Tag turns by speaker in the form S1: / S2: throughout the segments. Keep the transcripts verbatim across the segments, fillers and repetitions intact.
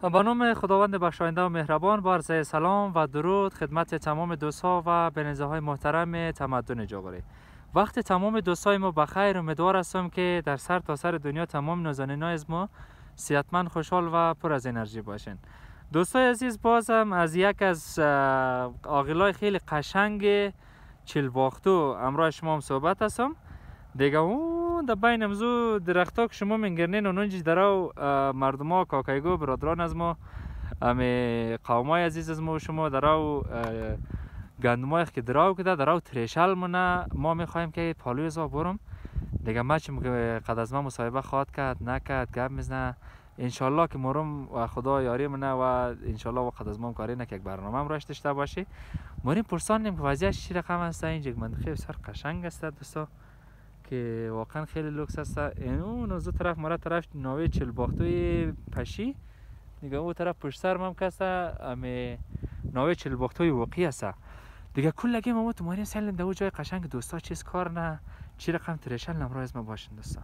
S1: با نام خداوند بخشاینده و مهربان، با عرض سلام و درود خدمت تمام دوستان و بنزه های محترم تمدن جاغوری. وقت تمام دوستای ما بخیر. امیدوار هستم که در سر تا سر دنیا تمام نازنینای از ما صحتمند، خوشحال و پر از انرژی باشین. دوستای عزیز، بازم از یک از عاقلای خیلی قشنگ چلباختو امروز شما هم صحبت هستم. دیگه اون در بین امزو درختا که شما منگرنین اونجا درو مردم ها، کاکایگو، برادران از ما، امی قومای عزیز از ما و شما درو گندمای که درو کده درو تریشل مونه. ما میخوایم که پالوی زا برم دیگه. ما چیم که قد از ما مصاحبه خواهد کرد نکرد گپ میزنه انشالله که مرم و خدا یاری منه و انشالله و قد از ما کاری نکه یک برنامه هم راشته داشته باشی. موریم پرسانیم که وضعیتش چی رقم است اینجا. منطقه سر قشنگ است دوستا که واقعا خیلی لوکس است. اون از اون طرف مرا طرف ناوی چلباختوی پشی دیگه، اون طرف پشت سر هم کسته امی ناوی چلباختوی واقعی است دیگه. کل لگه ما تو ماریم سیلن دو جای قشنگ دوستا چیز کار نه چی رقم تریشل نمرایز ما باشین دوستا.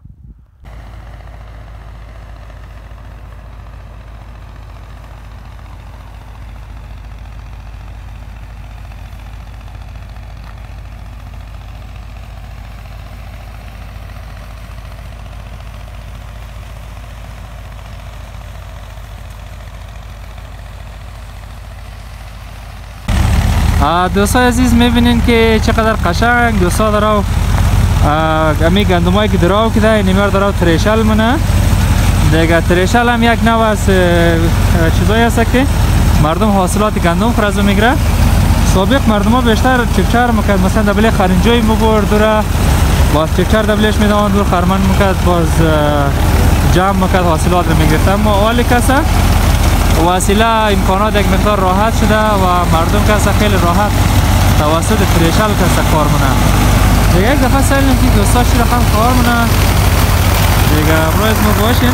S1: دوستای عزیز میبینین که چقدر قشنگ دوستا درو امی گندمایی که درو کده اینمیار درو تریشل منه دیگه. تریشل هم یک نوع از چیزایی هست که مردم حاصلات گندم خرازو میگره. سابق مردم ها بیشتر چکچر میکرد، مثلا دبله خرنجوی میبرد دوره باز چکچر دبلش میدوان دور خرمن میکرد باز جمع میکرد حاصلات رو میگرفت. اما حالی کسه وسیله امکانات یک مقدار راحت شده و مردم کسا خیلی راحت توسط تریشل کسا کار منه دیگه. یک دفعه سیلیم که دوستا چی رقم کار منه دیگه. امروز ما باشین.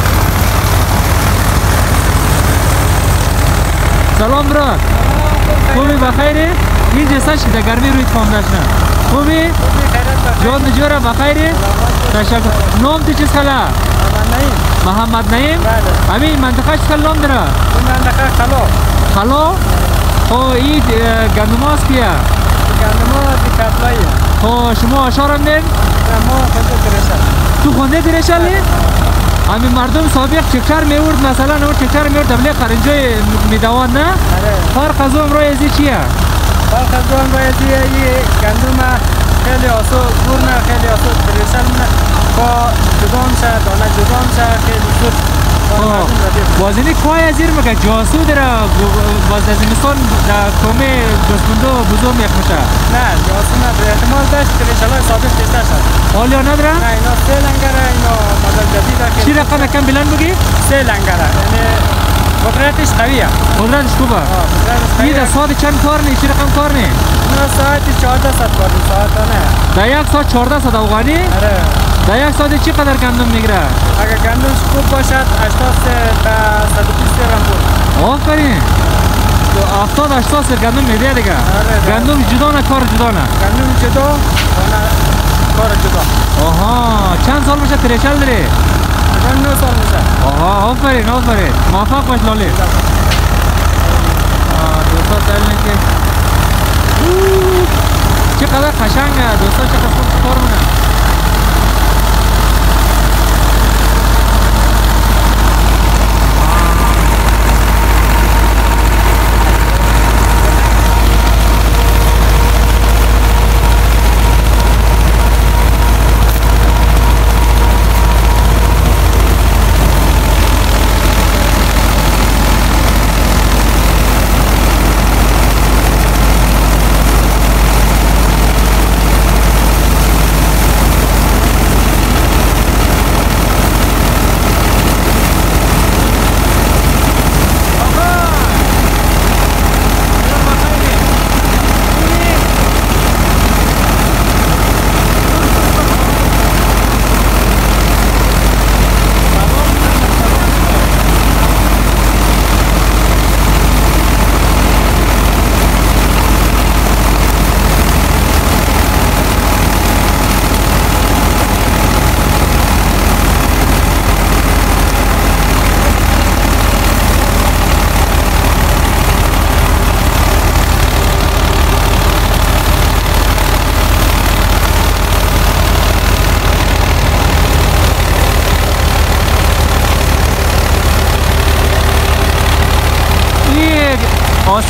S1: سلام براد، خوبی بخیری؟ این جسا شده گرمی روی فاندشنه خوبی؟ جان نجوره بخیری؟ تشکر. نام تو چیز خلا؟ محمد نعیم. همین منطقه چه نام داره؟ این منطقه خلا. خلا؟ خو این گندم هاست کیه؟ گندم ها دی کتلاییه. خو شما آشار هم دین؟ ما خونده تریشل. تو خونده تریشلی؟ همین مردم سابق چکچر میورد مثلا اون چکچر میورد دبله خرنجوی میدوان نه؟ فرق از اون روی ازی چیه؟ فرق از اون روی ازی گندم خیلی آسو گورنه خیلی آسو تریشل نه با جدام شه دانه جدام شه خیلی زود بازینی کوای ازیر مگه جاسو داره باز از زمستان در کومه جسمندو بزرگ یک میشه؟ نه جاسو نداره، احتمال داشت تریشل های سابق بیشتر شد. حالا نداره؟ نه اینا سه لنگره، اینا مدل جدیده. چی رقم کم بلند بگی؟ سه لنگره، یعنی قدرتش قویه. قدرتش خوبه؟ آه قدرتش قویه. این در ساعت چند کار نی؟ چی رقم کار نی؟ اینا ساعتی چهارده ساعت کار نی، ساعت نه. در یک ساعت چهارده ساعت افغانی؟ آره. در یک ساعت چی قدر گندم میگیره؟ اگر گندمش خوب باشد هشتاد تا صد و بیست گرم بود. آفرین. هفتاد هشتاد سر گندم میده دیگه. آره. گندم جدا نه کار جدا نه؟ گندم جدا نه کار جدا. آها، چند سال میشه تریشل داری؟ الان نه سال میشه. آها، آفرین آفرین. موفق باش لالی. دوستا سیلین که چقدر قشنگه دوستا، چقدر خوب کار مونه.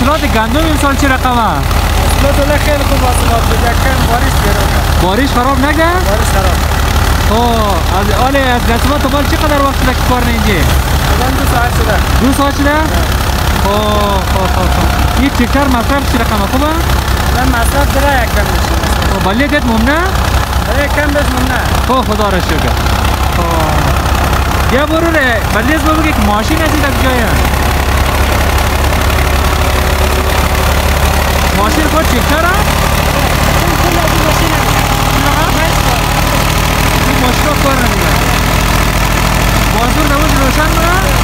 S1: حاصلات گندم امسال چه رقمه؟
S2: حاصلات خیلی خوب حاصلات بود. یکم بارش بیرون کرد.
S1: بارش خراب نگه؟
S2: بارش خراب.
S1: اوه از آله از دستمات تا بال چقدر وقت شده که کار نینجی؟
S2: الان دو ساعت شده.
S1: دو ساعت شده؟ اوه اوه اوه. این تکتر مصرف چه رقمه خوبه؟
S2: من مصرف داره یک کم بشه.
S1: ولی گت ممنه؟
S2: یک کم بش ممنه.
S1: اوه خدا را شکر. یا برو ره ولی از بگه که ماشین ازی تک جایه. ماشین خود تکتره؟ این ماشین رو کار نمیده. بازور نموز روشن کنه؟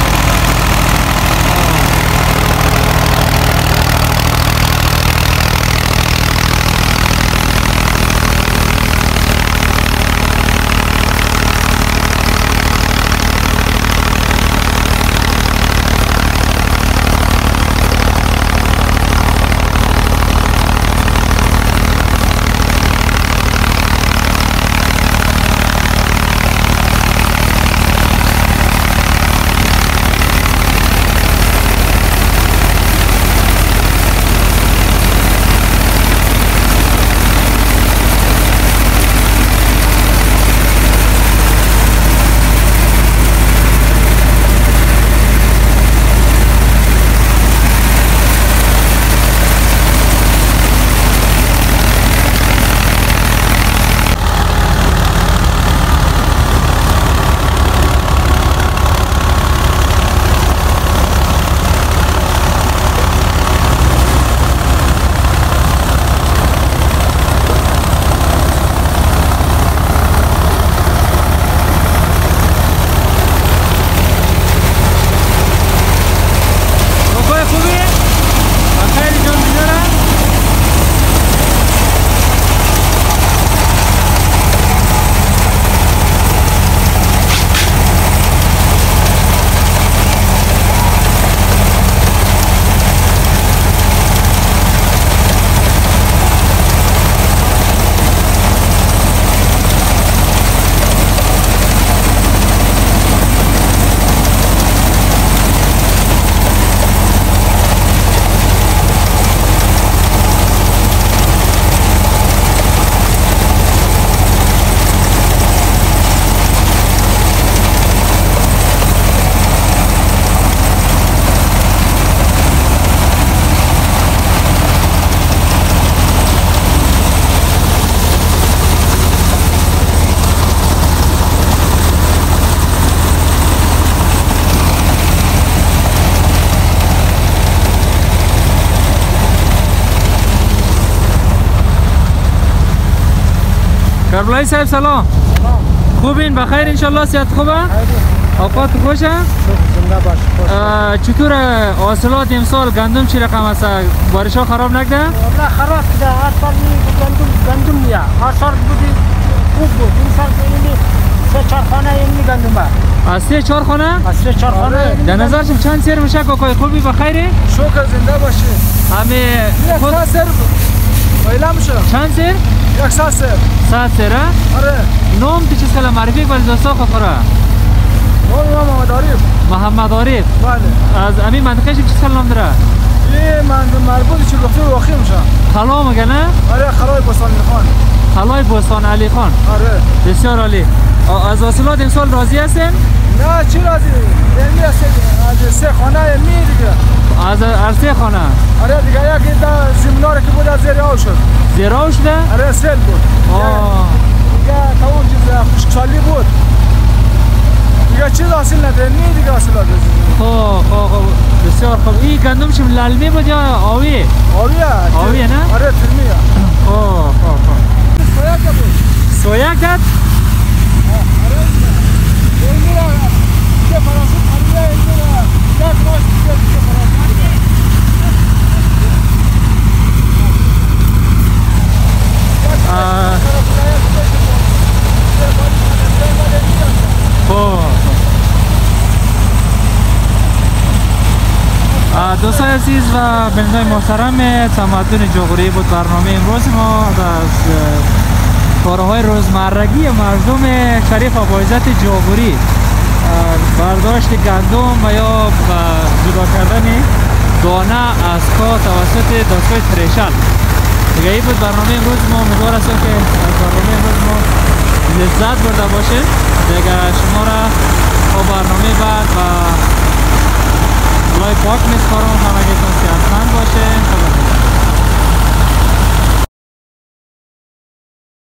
S3: کربلایی صاحب سلام.
S2: سلام.
S3: خوبین؟ بخیر انشالله؟ صحت خوبه؟ اوقات خوشه؟
S2: زنده باش.
S3: چطور حاصلات امسال گندم چی رقم است؟ بارش ها خراب نکرده؟
S2: والله خراب شده. هر سال گندم گندم میاد. هر سال بودی خوب بود. این سال اینی سه چهار خانه اینی گندم است.
S3: از سه چهار خانه؟
S2: از سه چهار خانه.
S3: در نظر شما چند سیر میشه کاکای خوبی بخیری؟
S2: شکر زنده باشی.
S3: همه
S2: خود سر ویلا میشه.
S3: چند سیر؟
S2: یک سال سر.
S3: سات سیره؟
S2: آره.
S3: نام تو چیز کلا معرفی ولی دوستا خوره.
S2: نام محمد عارف.
S3: محمد عارف.
S2: بله.
S3: از همین منطقه چی کلا نام داره؟
S2: این من مربوط چه گفته واقعی میشه.
S3: خلا مگه نه؟
S2: آره خلای بستان علی خان.
S3: خلای بستان علی خان.
S2: آره.
S3: بسیار عالی. از حاصلات امسال راضی هستین؟
S2: نه چی راضی؟ یعنی از سه خانه می دیگه.
S3: از از سه خانه.
S2: آره دیگه یکی دا زمیناره که بود از زیر آب شد.
S3: زیر آب شده؟
S2: آره سیل بود.
S3: آه.
S2: دیگه تا اون چیز خشکسالی بود. دیگه چیز حاصل نده می دیگه حاصلات رسید.
S3: خب خب بسیار خوب. این گندم شم للمی بود یا آوی؟
S2: آویه.
S3: آویه نه؟
S2: آره فیلمیه.
S3: خب خب خب.
S2: سویک بود.
S3: سویک داد؟
S2: آره. این میره که فرانسه خریده این میره. یک ماش دیگه که فرانسه.
S3: آه. دوستان عزیز و بینندگان محترم، تمدن جغوری بود برنامه امروز ما از کارهای روزمرگی مردم شریف ابوعزت جغوری، برداشت گندم و یا جدا کردن دانه از کار توسط دستگاه تریشل. دیگه این بود برنامه امروز ما. امیدوار هستم که از برنامه امروز ما لذت برده باشید. دیگه شما را با برنامه بعد و لای پاک میسپارم. همگیتون صحتمند